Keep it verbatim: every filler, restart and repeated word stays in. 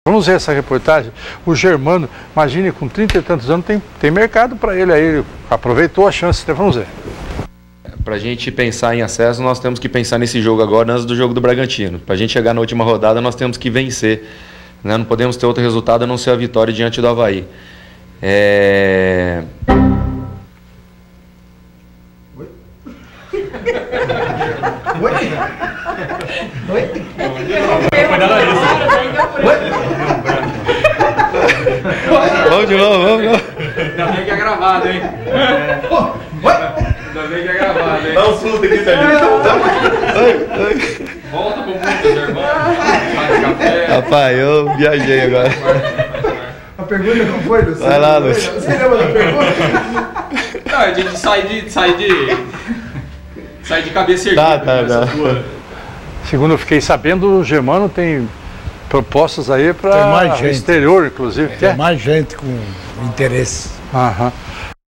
Vamos ver essa reportagem. O Germano, imagine, com trinta e tantos anos, tem, tem mercado para ele aí. Ele aproveitou a chance. Vamos ver. Para a gente pensar em acesso, nós temos que pensar nesse jogo agora antes do jogo do Bragantino. Para a gente chegar na última rodada, nós temos que vencer. Né? Não podemos ter outro resultado a não ser a vitória diante do Avaí. É... Oi? Oi? Oi? Foi da Larissa. Vamos de novo, vamos de novo. Ainda bem que é gravado, hein? É. Ainda bem que é gravado, hein? Dá um susto aqui, Sérgio. Volta pro mundo, Germano. Faz café. Rapaz, eu viajei agora. A pergunta não foi, Luciano? Vai lá, Luciano. Você lembra da pergunta? Não, a gente sai de... Sai de... Sai de cabeça erguida. Tá, tá, nessa tá. tua- Segundo eu fiquei sabendo, o Germano tem propostas aí Tem mais para gente. exterior, inclusive. Tem Quer? mais gente com interesse. Aham.